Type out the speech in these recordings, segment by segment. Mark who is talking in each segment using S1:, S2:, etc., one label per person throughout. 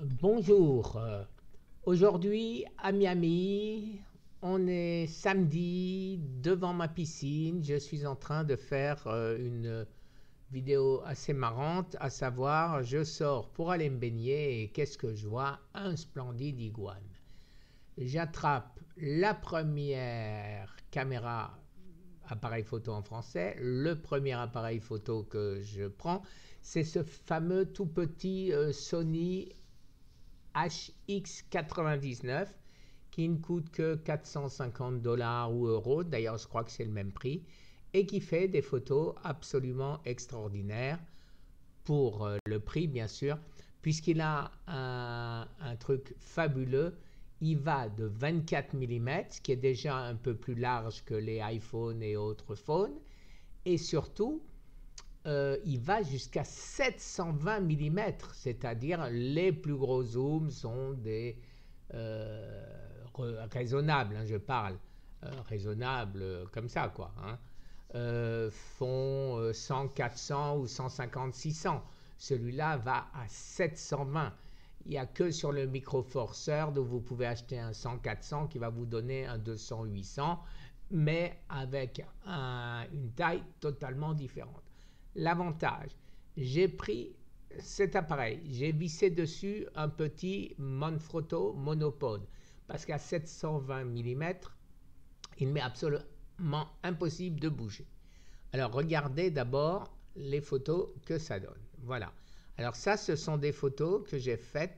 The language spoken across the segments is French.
S1: Bonjour. Aujourd'hui à Miami, on est samedi devant ma piscine. Je suis en train de faire une vidéo assez marrante, à savoir je sors pour aller me baigner et qu'est-ce que je vois? Un splendide iguane. J'attrape la première caméra appareil photo en français. Le premier appareil photo que je prends, c'est ce fameux tout petit Sony HX99 qui ne coûte que 450 $ ou euros, d'ailleurs je crois que c'est le même prix, et qui fait des photos absolument extraordinaires pour le prix bien sûr, puisqu'il a un truc fabuleux. Il va de 24 mm, ce qui est déjà un peu plus large que les iPhones et autres phones, et surtout il va jusqu'à 720 mm, c'est-à-dire les plus gros zooms sont des raisonnables, hein, je parle raisonnables comme ça quoi, hein, font 100, 400 ou 150, 600. Celui-là va à 720. Il n'y a que sur le Micro Four Thirds où vous pouvez acheter un 100-400 qui va vous donner un 200-800, mais avec une taille totalement différente. L'avantage, j'ai pris cet appareil, j'ai vissé dessus un petit Manfrotto monopode parce qu'à 720 mm, il m'est absolument impossible de bouger. Alors regardez d'abord les photos que ça donne. Voilà. Alors ça, ce sont des photos que j'ai faites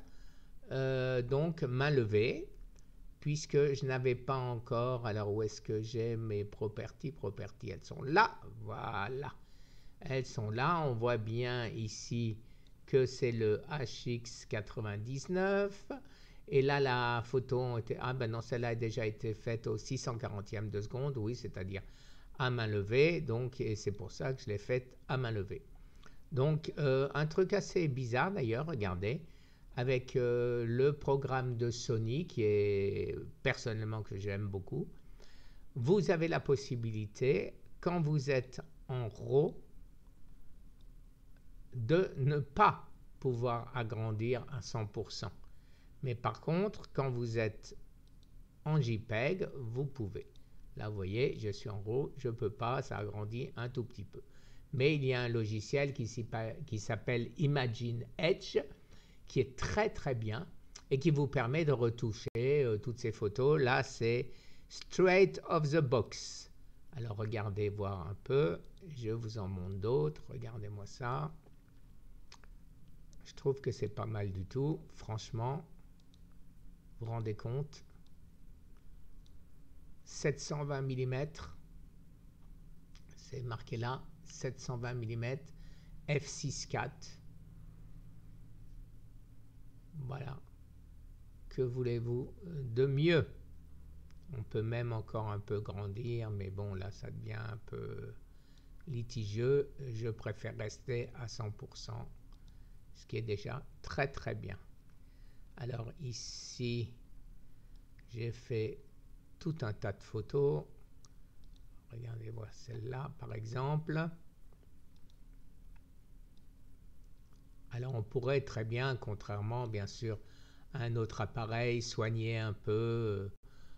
S1: donc main levée, puisque je n'avais pas encore. Alors où est-ce que j'ai mes properties? Elles sont là. Voilà. Elles sont là. On voit bien ici que c'est le HX99. Et là, la photo était. Ah ben non, celle-là a déjà été faite au 640e de seconde. Oui, c'est-à-dire à main levée. Donc, et c'est pour ça que je l'ai faite à main levée. Donc, un truc assez bizarre d'ailleurs, regardez, avec le programme de Sony qui est personnellement que j'aime beaucoup. Vous avez la possibilité, quand vous êtes en RAW, de ne pas pouvoir agrandir à 100%. Mais par contre, quand vous êtes en JPEG, vous pouvez. Là, vous voyez, je suis en RAW, je ne peux pas, ça agrandit un tout petit peu. Mais il y a un logiciel qui s'appelle Imagine Edge, qui est très très bien et qui vous permet de retoucher toutes ces photos. Là, c'est straight of the box. Alors, regardez voir un peu. Je vous en montre d'autres. Regardez-moi ça. Je trouve que c'est pas mal du tout. Franchement, vous vous rendez compte? 720 mm. C'est marqué là. 720 mm. f6.4. Voilà. Que voulez-vous de mieux? On peut même encore un peu grandir, mais bon, là, ça devient un peu litigieux. Je préfère rester à 100%, ce qui est déjà très très bien. Alors ici, j'ai fait tout un tas de photos. Regardez, voilà celle-là par exemple. Alors on pourrait très bien, contrairement bien sûr à un autre appareil, soigner un peu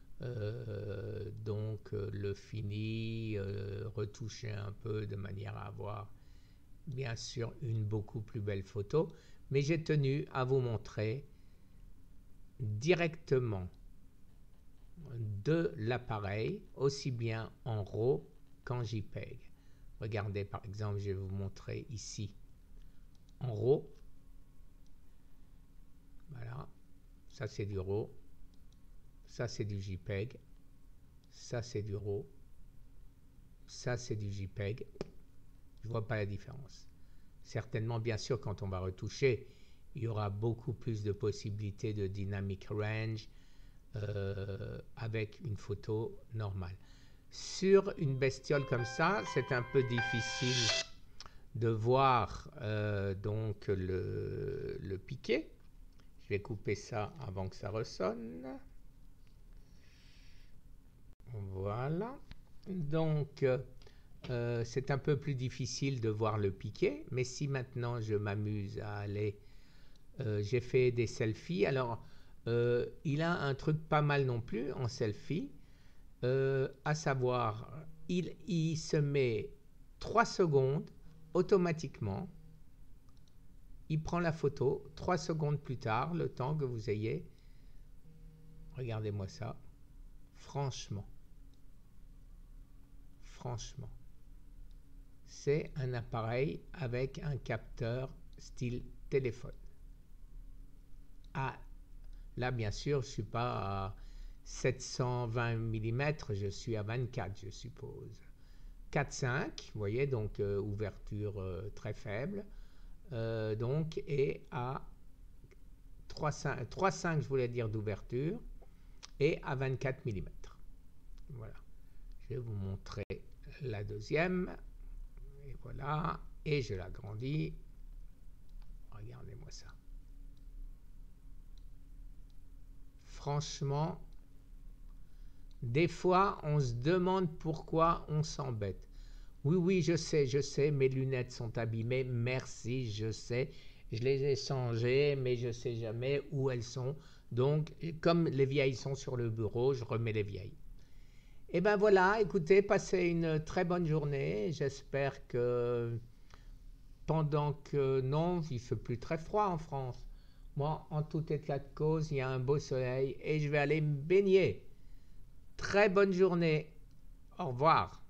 S1: donc le fini, retoucher un peu de manière à avoir bien sûr une beaucoup plus belle photo, mais j'ai tenu à vous montrer directement de l'appareil, aussi bien en RAW qu'en JPEG. Regardez par exemple, je vais vous montrer ici en RAW. Voilà, ça c'est du RAW, ça c'est du JPEG, ça c'est du RAW, ça c'est du JPEG. Je ne vois pas la différence. Certainement, bien sûr, quand on va retoucher, il y aura beaucoup plus de possibilités de dynamic range avec une photo normale. Sur une bestiole comme ça, c'est un peu difficile de voir donc le piqué. Je vais couper ça avant que ça ressonne. Voilà. Donc, c'est un peu plus difficile de voir le piqué, mais si maintenant je m'amuse à aller j'ai fait des selfies. Alors, il a un truc pas mal non plus en selfie, à savoir, il se met 3 secondes automatiquement. Il prend la photo 3 secondes plus tard, le temps que vous ayez. Regardez-moi ça. Franchement, c'est un appareil avec un capteur style téléphone. Ah, là bien sûr je ne suis pas à 720 mm, je suis à 24 je suppose. 4.5, vous voyez, donc ouverture très faible, donc, et à 3.5 je voulais dire d'ouverture, et à 24 mm. Voilà, je vais vous montrer la deuxième, et voilà, et je l'agrandis. Regardez-moi ça. Franchement, des fois on se demande pourquoi on s'embête. Oui, je sais, mes lunettes sont abîmées, merci, je sais, je les ai changées, mais je ne sais jamais où elles sont. Donc, comme les vieilles sont sur le bureau, je remets les vieilles. Et ben voilà, écoutez, passez une très bonne journée. J'espère que pendant que non, il ne fait plus très froid en France. Moi, en tout état de cause, il y a un beau soleil et je vais aller me baigner. Très bonne journée. Au revoir.